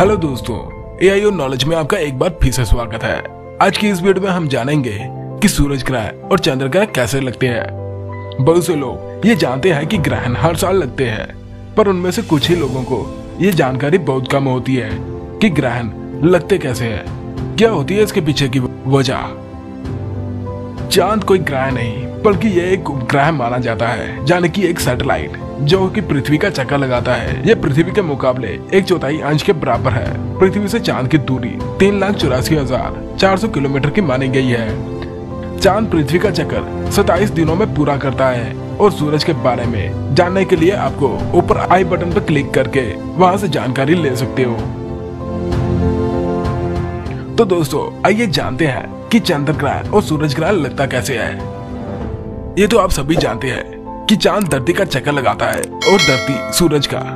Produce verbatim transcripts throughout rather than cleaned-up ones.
Hello दोस्तों, AI और knowledge में आपका एक बार फिर से स्वागत है। आज की इस वीडियो में हम जानेंगे कि सूरज ग्रहण और चंद्र ग्रहण कैसे लगते हैं। बहुत से लोग ये जानते हैं कि ग्रहण हर साल लगते हैं, पर उनमें से कुछ ही लोगों को ये जानकारी बहुत कम होती है कि ग्रहण लगते कैसे हैं, क्या होती है इसके पीछे की वजह। चांद कोई ग्रह नहीं बल्कि ये एक उपग्रह माना जाता है, यानी कि एक सैटेलाइट जो कि पृथ्वी का चक्कर लगाता है। ये पृथ्वी के मुकाबले एक चौथाई अंश के बराबर है। पृथ्वी से चांद की दूरी तीन लाख चौरासी हजार चार सौ किलोमीटर की मानी गई है। चांद पृथ्वी का चक्कर सताइस दिनों में पूरा करता है। और सूरज के बारे में जानने के लिए आपको ऊपर आई बटन पर क्लिक करके वहाँ से जानकारी ले सकते हो। तो दोस्तों, आइए जानते हैं कि चंद्र ग्रहण और सूरज ग्रहण लगता कैसे है। ये तो आप सभी जानते हैं कि चांद धरती का चक्कर लगाता है और धरती सूरज का।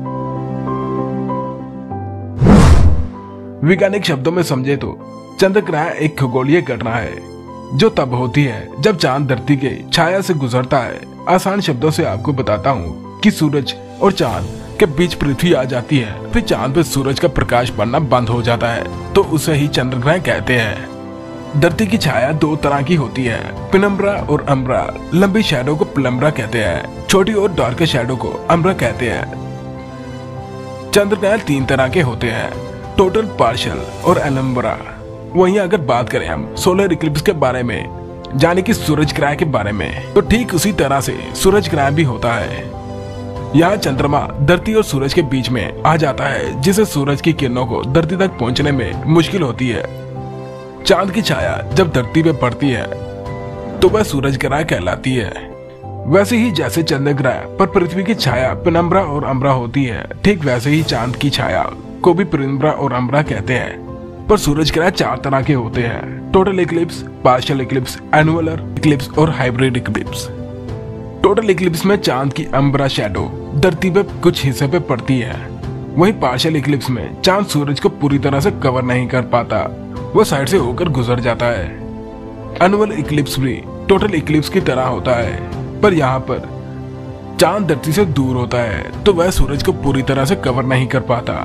वैज्ञानिक शब्दों में समझे तो चंद्र ग्रहण एक खगोलीय घटना है जो तब होती है जब चांद धरती के छाया से गुजरता है। आसान शब्दों से आपको बताता हूँ कि सूरज और चांद के बीच पृथ्वी आ जाती है, फिर चांद पे सूरज का प्रकाश पड़ना बंद हो जाता है, तो उसे ही चंद्र ग्रहण कहते हैं। धरती की छाया दो तरह की होती है, पेनम्ब्रा और अम्ब्रा। लंबी शैडो को पेनम्ब्रा कहते हैं, छोटी और डार्क शैडो को अम्ब्रा कहते हैं। चंद्र ग्रहण तीन तरह के होते हैं, टोटल, पार्शियल और एनम्ब्रा। वहीं अगर बात करें हम सोलर इक्लिप्स के बारे में, यानी कि सूरज ग्रहण के बारे में, तो ठीक उसी तरह से सूरज ग्रहण भी होता है। यहाँ चंद्रमा धरती और सूरज के बीच में आ जाता है, जिससे सूरज की किरणों को धरती तक पहुँचने में मुश्किल होती है। चांद की छाया जब धरती पे पड़ती है तो वह सूरज ग्रहण कहलाती है। वैसे ही जैसे चंद्र ग्रहण पर पृथ्वी की छाया पेनम्ब्रा और अम्ब्रा होती है, ठीक वैसे ही चांद की छाया को भी पेनम्ब्रा और अम्ब्रा कहते हैं। पर सूरज ग्रहण चार तरह के होते हैं, total eclipse, partial eclipse, annular eclipse और हाइब्रिड इक्लिप्स। टोटल इक्लिप्स में चांद की अम्ब्रा शैडो धरती पे कुछ हिस्से पे पड़ती है। वहीं पार्शियल इक्लिप्स में चांद सूरज को पूरी तरह से कवर नहीं कर पाता, वो साइड से होकर गुजर जाता है। एनुअल इक्लिप्स भी टोटल इक्लिप्स की तरह होता है, पर यहाँ पर चांद धरती से दूर होता है, तो वह सूरज को पूरी तरह से कवर नहीं कर पाता।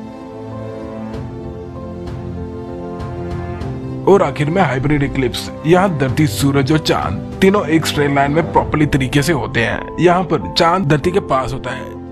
और आखिर में हाइब्रिड इक्लिप्स, यहाँ धरती, सूरज और चांद तीनों एक स्ट्रेट लाइन में प्रॉपर्ली तरीके से होते हैं। यहाँ पर चांद धरती के पास होता है,